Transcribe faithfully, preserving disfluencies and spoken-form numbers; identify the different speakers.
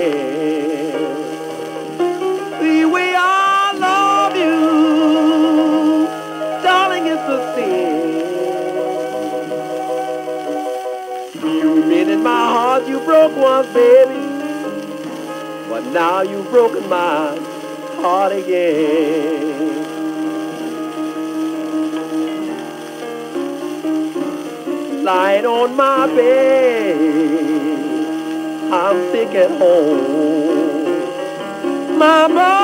Speaker 1: again. The way I love you, darling, it's a sin. You've been in my heart, you broke once, baby, but now you've broken my heart again. Lying on my bed, I'm sick at home. My